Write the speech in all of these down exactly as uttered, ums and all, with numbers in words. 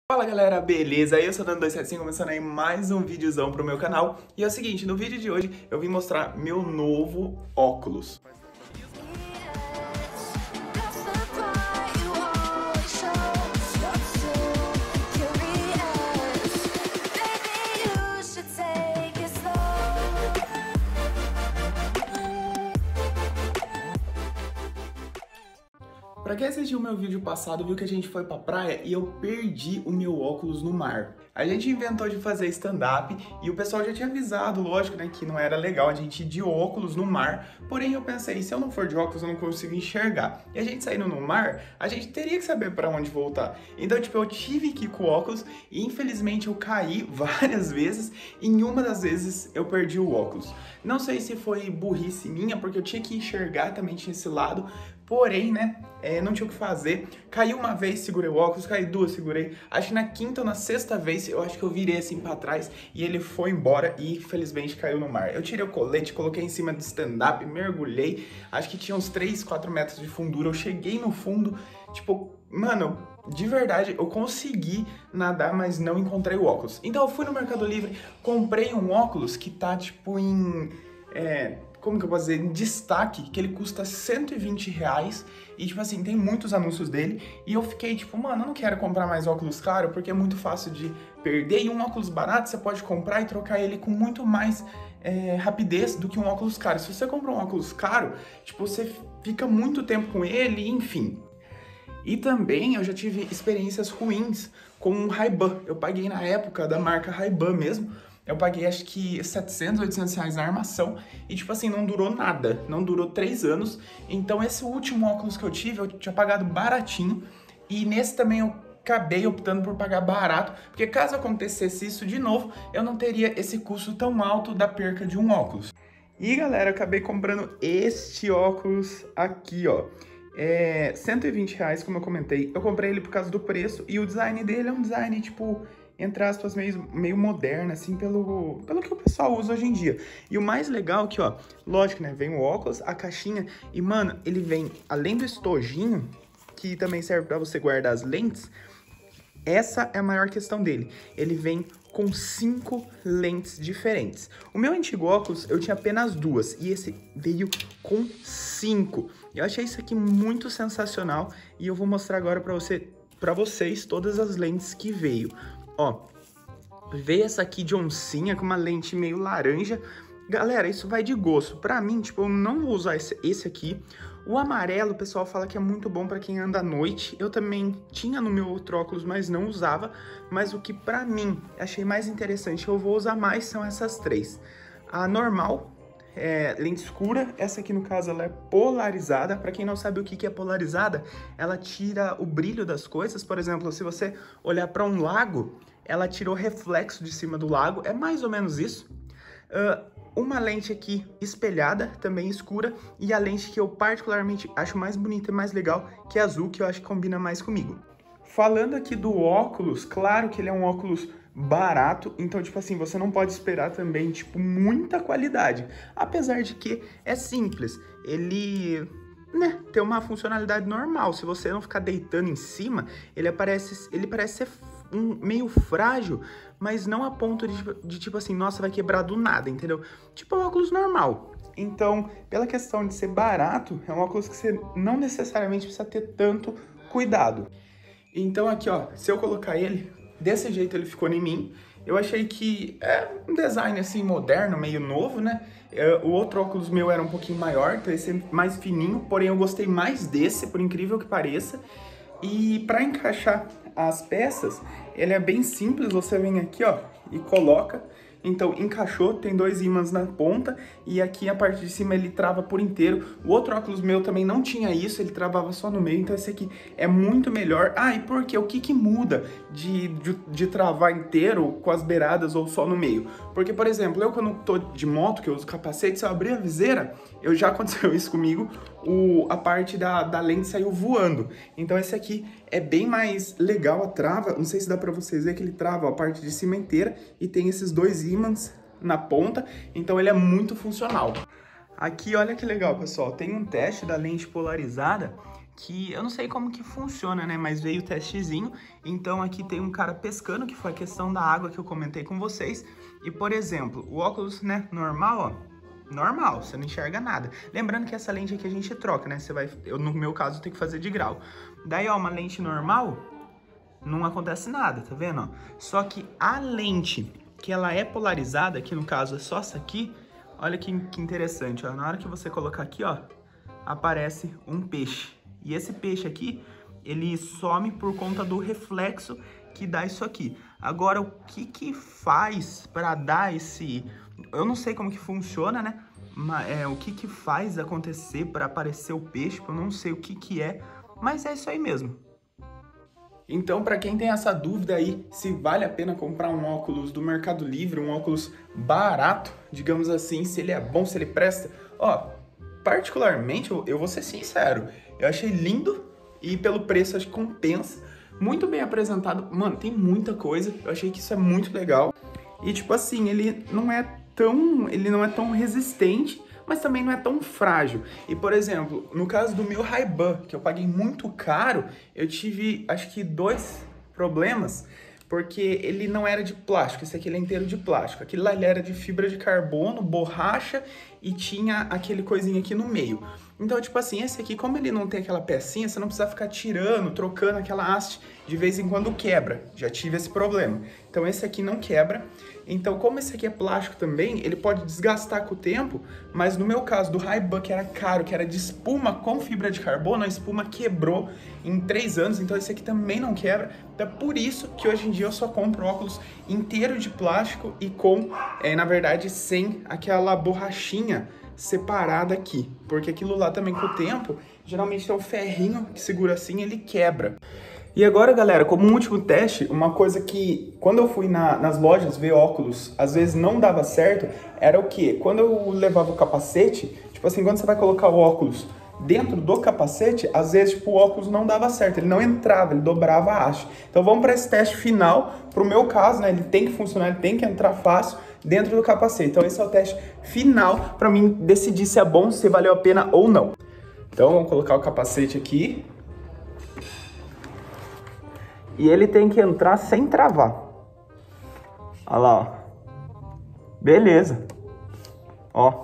Fala galera, beleza? Eu sou o Dano dois sete cinco, começando aí mais um videozão pro meu canal. E é o seguinte, no vídeo de hoje eu vim mostrar meu novo óculos. Pra quem assistiu o meu vídeo passado, viu que a gente foi pra praia e eu perdi o meu óculos no mar. A gente inventou de fazer stand-up e o pessoal já tinha avisado, lógico, né, que não era legal a gente ir de óculos no mar. Porém, eu pensei, se eu não for de óculos, eu não consigo enxergar. E a gente saindo no mar, a gente teria que saber pra onde voltar. Então, tipo, eu tive que ir com óculos e infelizmente eu caí várias vezes. E em uma das vezes eu perdi o óculos. Não sei se foi burrice minha, porque eu tinha que enxergar, também tinha esse lado. Porém, né, é, não tinha o que fazer. Caí uma vez, segurei o óculos, caí duas, segurei. Acho que na quinta ou na sexta vez, eu acho que eu virei assim pra trás e ele foi embora e infelizmente caiu no mar. Eu tirei o colete, coloquei em cima do stand-up, mergulhei. Acho que tinha uns três, quatro metros de fundura. Eu cheguei no fundo, tipo, mano, de verdade, eu consegui nadar, mas não encontrei o óculos. Então eu fui no Mercado Livre, comprei um óculos que tá, tipo, em... É, como que eu posso dizer, em destaque, que ele custa cento e vinte reais e, tipo assim, tem muitos anúncios dele e eu fiquei, tipo, mano, eu não quero comprar mais óculos caro porque é muito fácil de perder e um óculos barato você pode comprar e trocar ele com muito mais é, rapidez do que um óculos caro. Se você comprar um óculos caro, tipo, você fica muito tempo com ele, enfim. E também eu já tive experiências ruins com um Ray-Ban. Eu paguei na época da marca Ray-Ban mesmo. Eu paguei acho que setecentos, oitocentos reais na armação e tipo assim, não durou nada, não durou três anos. Então esse último óculos que eu tive, eu tinha pagado baratinho e nesse também eu acabei optando por pagar barato, porque caso acontecesse isso de novo, eu não teria esse custo tão alto da perca de um óculos. E galera, eu acabei comprando este óculos aqui, ó. É cento e vinte reais, como eu comentei. Eu comprei ele por causa do preço e o design dele é um design tipo... entre aspas, meio, meio moderna, assim, pelo, pelo que o pessoal usa hoje em dia. E o mais legal é que, ó, lógico, né, vem o óculos, a caixinha, e, mano, ele vem, além do estojinho, que também serve pra você guardar as lentes, essa é a maior questão dele. Ele vem com cinco lentes diferentes. O meu antigo óculos, eu tinha apenas duas, e esse veio com cinco. Eu achei isso aqui muito sensacional, e eu vou mostrar agora pra, você, pra vocês todas as lentes que veio. Ó, veio essa aqui de oncinha com uma lente meio laranja. Galera, isso vai de gosto. Pra mim, tipo, eu não vou usar esse, esse aqui. O amarelo, o pessoal fala que é muito bom pra quem anda à noite. Eu também tinha no meu outro óculos, mas não usava. Mas o que pra mim achei mais interessante, eu vou usar mais, são essas três. A normal, é, lente escura. Essa aqui, no caso, ela é polarizada. Pra quem não sabe o que é polarizada, ela tira o brilho das coisas. Por exemplo, se você olhar pra um lago, ela tirou reflexo de cima do lago, é mais ou menos isso. Uh, uma lente aqui espelhada, também escura, e a lente que eu particularmente acho mais bonita e mais legal, que é azul, que eu acho que combina mais comigo. Falando aqui do óculos, claro que ele é um óculos barato, então, tipo assim, você não pode esperar também, tipo, muita qualidade. Apesar de que é simples, ele... né, tem uma funcionalidade normal. Se você não ficar deitando em cima, ele parece, ele parece ser um, meio frágil, mas não a ponto de, de, tipo assim, nossa, vai quebrar do nada, entendeu? Tipo, é um óculos normal. Então, pela questão de ser barato, é um óculos que você não necessariamente precisa ter tanto cuidado. Então aqui, ó, se eu colocar ele, desse jeito ele ficou em mim. Eu achei que é um design assim moderno, meio novo, né? O outro óculos meu era um pouquinho maior, então esse é mais fininho, porém eu gostei mais desse, por incrível que pareça. E para encaixar as peças, ele é bem simples, você vem aqui, ó, e coloca. Então encaixou, tem dois ímãs na ponta e aqui a parte de cima ele trava por inteiro. O outro óculos meu também não tinha isso, ele travava só no meio, então esse aqui é muito melhor. Ah, e por quê? O que que muda de, de, de travar inteiro com as beiradas ou só no meio? Porque, por exemplo, eu quando tô de moto, que eu uso capacete, se eu abrir a viseira, eu já aconteceu isso comigo, o, a parte da, da lente saiu voando. Então esse aqui é bem mais legal a trava, não sei se dá pra vocês verem que ele trava a parte de cima inteira e tem esses dois ímãs na ponta, então ele é muito funcional. Aqui, olha que legal, pessoal, tem um teste da lente polarizada que eu não sei como que funciona, né? Mas veio o testezinho. Então aqui tem um cara pescando, que foi a questão da água que eu comentei com vocês. E, por exemplo, o óculos, né, normal, ó, normal, você não enxerga nada. Lembrando que essa lente aqui a gente troca, né? Você vai, eu, no meu caso, eu tenho que fazer de grau. Daí, ó, uma lente normal, não acontece nada, tá vendo, ó? Só que a lente que ela é polarizada, aqui no caso é só essa aqui, olha que, que interessante, ó. Na hora que você colocar aqui, ó, aparece um peixe. E esse peixe aqui, ele some por conta do reflexo que dá isso aqui. Agora, o que que faz para dar esse... Eu não sei como que funciona, né? Mas, é, o que que faz acontecer para aparecer o peixe, eu não sei o que que é, mas é isso aí mesmo. Então, para quem tem essa dúvida aí, se vale a pena comprar um óculos do Mercado Livre, um óculos barato, digamos assim, se ele é bom, se ele presta, ó, particularmente, eu, eu vou ser sincero, eu achei lindo e pelo preço acho que compensa. Muito bem apresentado. Mano, tem muita coisa. Eu achei que isso é muito legal. E tipo assim, ele não é tão, ele não é tão resistente, mas também não é tão frágil. E por exemplo, no caso do meu Ray-Ban, que eu paguei muito caro, eu tive acho que dois problemas, porque ele não era de plástico, esse aqui ele é inteiro de plástico. Aquele lá ele era de fibra de carbono, borracha e tinha aquele coisinho aqui no meio. Então, tipo assim, esse aqui, como ele não tem aquela pecinha, você não precisa ficar tirando, trocando aquela haste, de vez em quando quebra. Já tive esse problema. Então, esse aqui não quebra. Então, como esse aqui é plástico também, ele pode desgastar com o tempo, mas no meu caso, do Ray-Ban, que era caro, que era de espuma com fibra de carbono, a espuma quebrou em três anos, então esse aqui também não quebra. Então, é por isso que hoje em dia eu só compro óculos inteiro de plástico e com, é, na verdade, sem aquela borrachinha separada aqui, porque aquilo lá também com o tempo, geralmente é o ferrinho que segura assim, ele quebra. E agora, galera, como um último teste, uma coisa que quando eu fui na, nas lojas ver óculos, às vezes não dava certo, era o quê? Quando eu levava o capacete, tipo assim, quando você vai colocar o óculos dentro do capacete, às vezes tipo, o óculos não dava certo, ele não entrava, ele dobrava a haste. Então vamos para esse teste final, pro meu caso, né, ele tem que funcionar, ele tem que entrar fácil dentro do capacete. Então esse é o teste final para mim decidir se é bom, se valeu a pena ou não. Então vamos colocar o capacete aqui. E ele tem que entrar sem travar. Olha lá, ó. Beleza. Ó.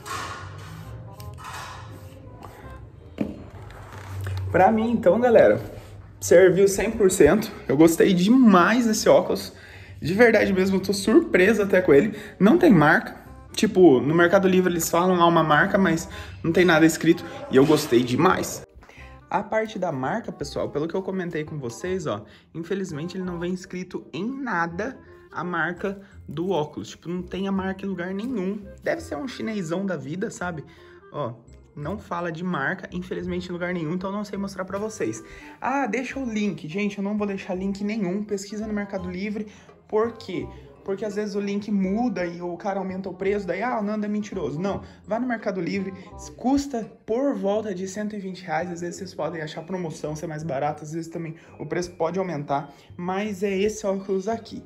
Pra mim, então, galera, serviu cem por cento. Eu gostei demais desse óculos. De verdade mesmo, eu tô surpreso até com ele. Não tem marca. Tipo, no Mercado Livre eles falam lá uma marca, mas não tem nada escrito. E eu gostei demais. A parte da marca, pessoal, pelo que eu comentei com vocês, ó, infelizmente ele não vem escrito em nada a marca do óculos. Tipo, não tem a marca em lugar nenhum. Deve ser um chinesão da vida, sabe? Ó, não fala de marca, infelizmente, em lugar nenhum, então eu não sei mostrar pra vocês. Ah, deixa o link. Gente, eu não vou deixar link nenhum. Pesquisa no Mercado Livre. Por quê? Porque às vezes o link muda e o cara aumenta o preço, daí, ah, o Nando é mentiroso. Não, vá no Mercado Livre, custa por volta de cento e vinte reais, às vezes vocês podem achar promoção, ser mais barato, às vezes também o preço pode aumentar, mas é esse óculos aqui.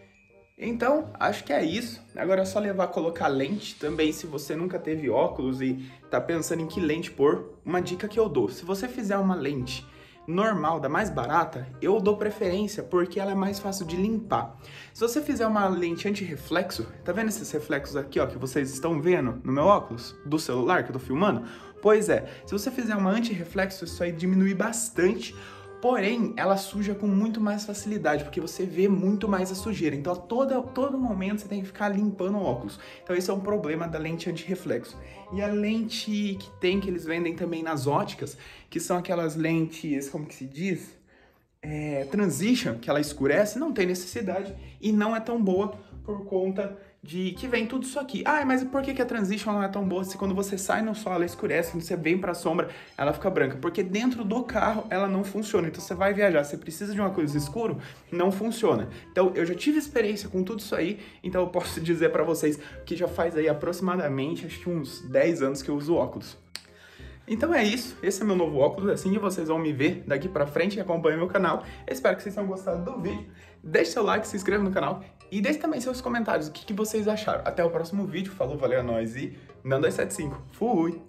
Então, acho que é isso. Agora é só levar, colocar lente também, se você nunca teve óculos e tá pensando em que lente pôr, uma dica que eu dou, se você fizer uma lente normal, da mais barata, eu dou preferência porque ela é mais fácil de limpar. Se você fizer uma lente anti-reflexo, tá vendo esses reflexos aqui, ó, que vocês estão vendo no meu óculos, do celular que eu tô filmando? Pois é, se você fizer uma anti-reflexo, isso aí diminui bastante, porém, ela suja com muito mais facilidade, porque você vê muito mais a sujeira. Então, a todo, todo momento você tem que ficar limpando o óculos. Então, esse é um problema da lente anti-reflexo. E a lente que tem, que eles vendem também nas óticas, que são aquelas lentes, como que se diz? É, transition, que ela escurece, não tem necessidade e não é tão boa por conta de que vem tudo isso aqui. Ah, mas por que que a transition não é tão boa se quando você sai no sol ela escurece, quando você vem pra sombra ela fica branca? Porque dentro do carro ela não funciona. Então você vai viajar, você precisa de uma coisa escura, não funciona. Então eu já tive experiência com tudo isso aí, então eu posso dizer pra vocês que já faz aí aproximadamente, acho que uns dez anos que eu uso óculos. Então é isso, esse é meu novo óculos, assim que vocês vão me ver daqui pra frente e acompanhem meu canal. Eu espero que vocês tenham gostado do vídeo. Deixe seu like, se inscreva no canal e deixe também seus comentários, o que, que vocês acharam. Até o próximo vídeo, falou, valeu, é nóis e Nando dois sete cinco, fui!